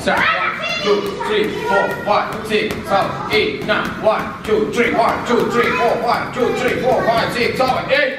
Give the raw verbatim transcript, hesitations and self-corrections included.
Start. One, two, three, four, five, six, seven, eight, nine. One, two, three, one, two, three, four, one, two, three, four, five, six, seven, eight.